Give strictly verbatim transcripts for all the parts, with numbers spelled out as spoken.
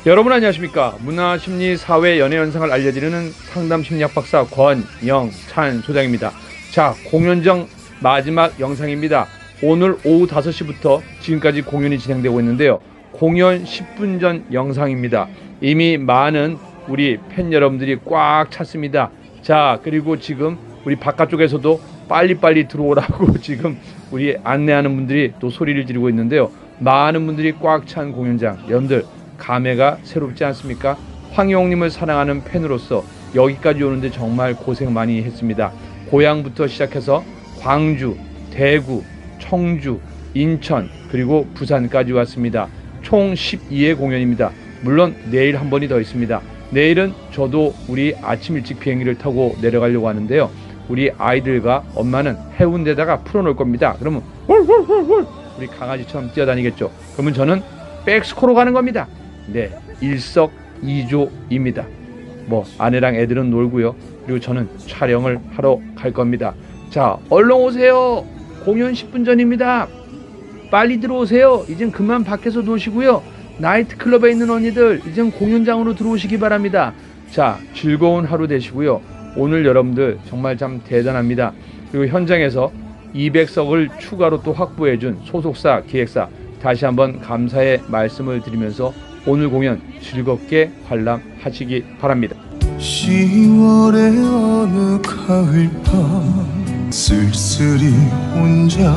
여러분 안녕하십니까? 문화, 심리, 사회, 연애 현상을 알려드리는 상담 심리학 박사 권영찬 소장입니다. 자, 공연 전 마지막 영상입니다. 오늘 오후 다섯 시부터 지금까지 공연이 진행되고 있는데요. 공연 십 분 전 영상입니다. 이미 많은 우리 팬 여러분들이 꽉 찼습니다. 자, 그리고 지금 우리 바깥쪽에서도 빨리빨리 들어오라고 지금 우리 안내하는 분들이 또 소리를 지르고 있는데요. 많은 분들이 꽉 찬 공연장, 여러분들 감회가 새롭지 않습니까? 황희용님을 사랑하는 팬으로서 여기까지 오는데 정말 고생 많이 했습니다. 고향부터 시작해서 광주, 대구, 청주, 인천, 그리고 부산까지 왔습니다. 총 십이 회 공연입니다. 물론 내일 한 번이 더 있습니다. 내일은 저도 우리 아침 일찍 비행기를 타고 내려가려고 하는데요. 우리 아이들과 엄마는 해운대에다가 풀어놓을 겁니다. 그러면 홀홀홀홀 우리 강아지처럼 뛰어다니겠죠. 그러면 저는 백스코로 가는 겁니다. 네, 일석이조입니다. 뭐 아내랑 애들은 놀고요. 그리고 저는 촬영을 하러 갈 겁니다. 자, 얼른 오세요. 공연 십 분 전입니다. 빨리 들어오세요. 이젠 그만 밖에서 노시고요. 나이트클럽에 있는 언니들 이젠 공연장으로 들어오시기 바랍니다. 자, 즐거운 하루 되시고요. 오늘 여러분들 정말 참 대단합니다. 그리고 현장에서 이백 석을 추가로 또 확보해준 소속사, 기획사 다시 한번 감사의 말씀을 드리면서 오늘 공연 즐겁게 관람하시기 바랍니다. 시월의 어느 가을밤 쓸쓸히 혼자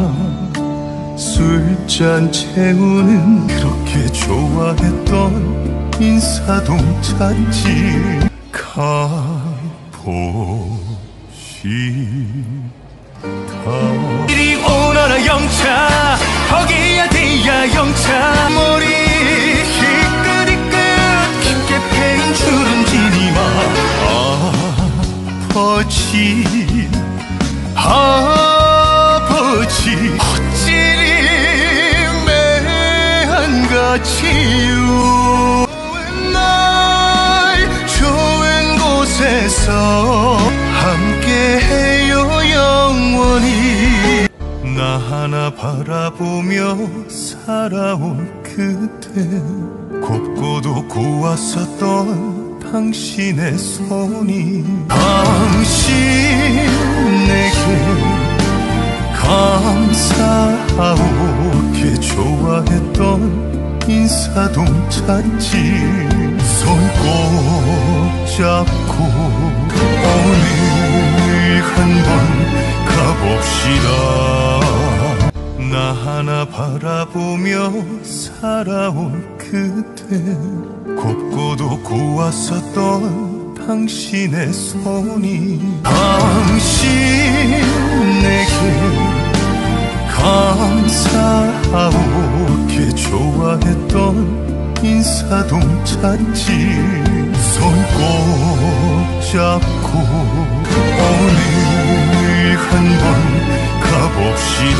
술잔 채우는 그렇게 좋아했던 인사동 찻집 가보시다. 이리 오너라 영차 거기야 대야 영차 머리 희끗희끗 깊게 패인 주름지니마 아버지 아버지 어찌리 매한같이요 날 좋은 곳에서 함께해요 영원히 나 하나 바라보며 살아온 그때 곱고도 고왔었던 당신의 손이 당신 내게 감사하오게 좋아했던 인사동 찻집 손 꼭 잡고 오늘 한번 가봅시다. 나 하나 바라보며 살아온 그때 곱고도 고왔었던 당신의 손이 당신 내게 감사하오게 좋아했던 인사동 찻집 손 꼭 잡고 오늘 한번 가봅시다.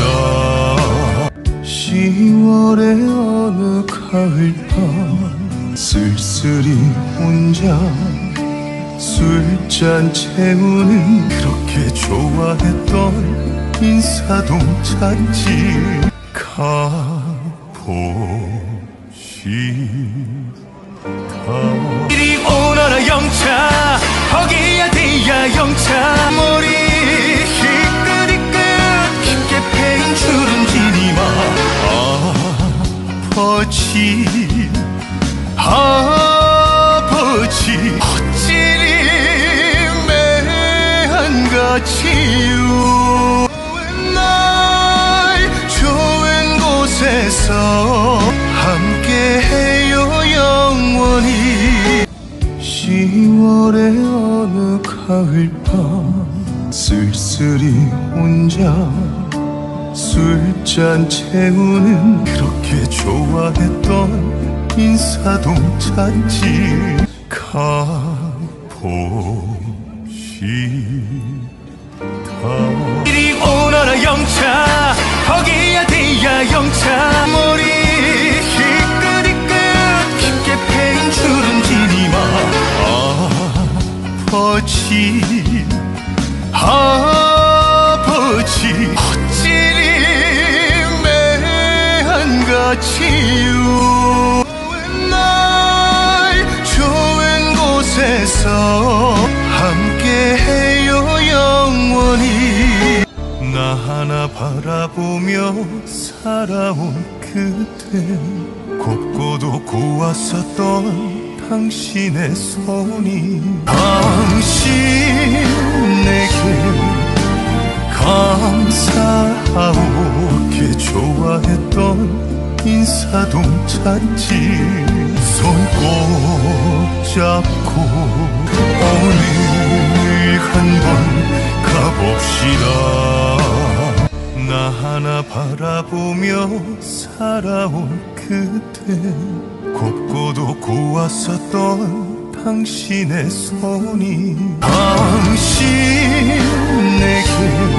시월의 어느 가을밤 쓸쓸히 혼자 술잔 채우는 그렇게 좋아했던 인사동 찻집 가보시다. 이리 오너라 영차 거기야 대야 영차 머리 희끗희끗 깊게 패인 주름지니마 아버지 아버지 어찌리 매한같이요 날 좋은 곳에서 함께해요 영원히 시월의 어느 가을밤 쓸쓸히 혼자 술잔 채우는 그렇게 좋아했던 인사동 찻집 가보시다. 이리 오너라 영차 거기야 대야 영차 머리 희끗희끗 깊게 패인 주름지니마 아버지 아버지 어찌리 매한같이요 날 함께해요 영원히. 나 하나 바라보며 살아온 그때, 곱고도 고왔었던 당신의 손이 당신에게 감사하오. 게 좋아했던 인사동 찻집 손 꼭 잡고 오늘 한번 가봅시다. 나 하나 바라보며 살아온 그때, 곱고도 고왔었던 당신의 손이 당신에게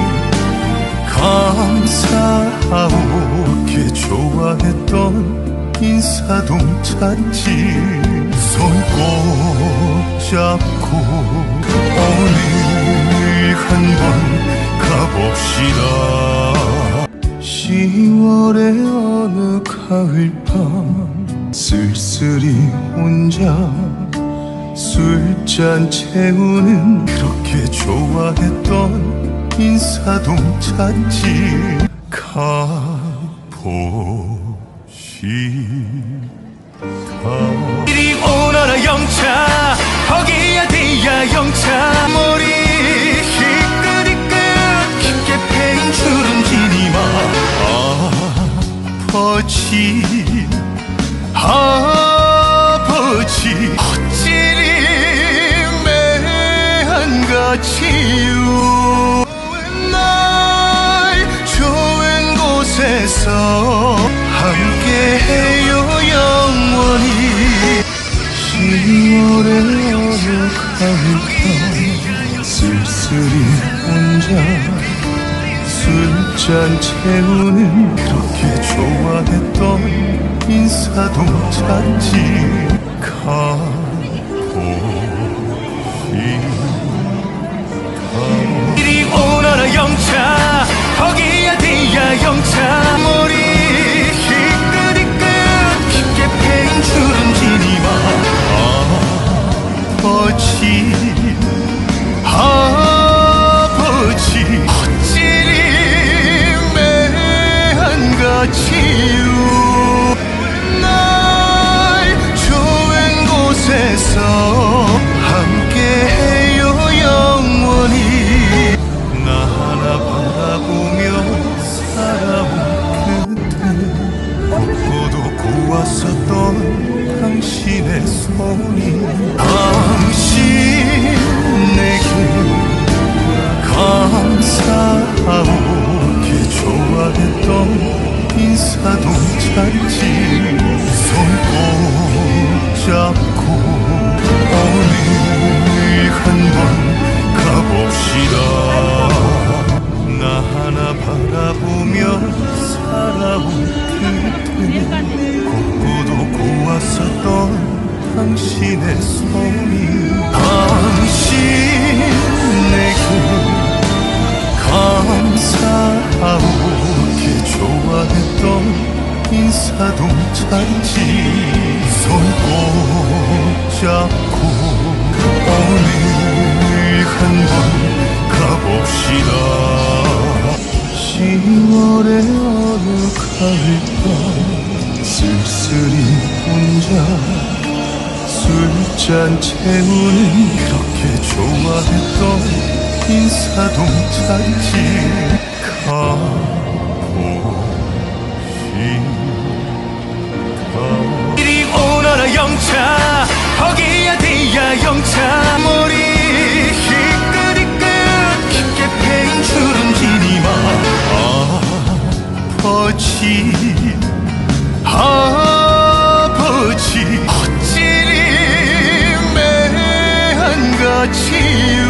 감사하오. 게 좋아했던 인사동 찻집 손 꼭 잡고 오늘 한번 가봅시다. 시월의 어느 가을밤 쓸쓸히 혼자 술잔 채우는 그렇게 좋아했던 인사동 찻집 가봅시다. 이리 오너라 영차, 거기야 뒤야 영차. 머리 희끗희끗 깊게 패인 주름지니마. 아버지 아버지 어찌리 매한같이 날 좋은 곳에서 함께해요 영원히. 시월의 어느 가을밤 쓸쓸히 혼자 술잔 채우는 그렇게 좋아했던 인사동 찻집 가봅시다. 이리 오너라 영차, 거기야 뒤야 영차. 머리 희끗희끗 깊게 패인 주름지니마. 아버지 아버지 어찌리 매한같이 날 좋은 곳에서 함께해요 영원히. 나 하나 바라보며 살아온 그때, 곱고도 고왔었던 당신의 손이 당신에게 감사하오. 게 좋아했던 인사동 찻집 손 꼭 잡고 오늘 한번 가봅시다. 나 하나 바라보며 살아온 그때, 곱고도 고왔었던 당신의 손이 당신에게 감사하오. 게 좋아했던 인사동 찻집 손 꼭 잡고 오늘 한번 가봅시다. 시월의 어느 가을밤 쓸쓸히 혼자 술잔 채우는 그렇게 좋아했던 인사동 찻집 가봅시다. 이리 오너라 영차, 거기야 뒤야 영차. 머리 희끗희끗 깊게 패인 주름지니마. 아버지 아버지 어찌리 매한같이